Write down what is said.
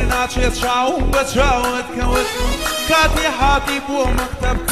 ناچێت چاوم بە چاوت کەوت کاتی حاتی بۆ مەکتەب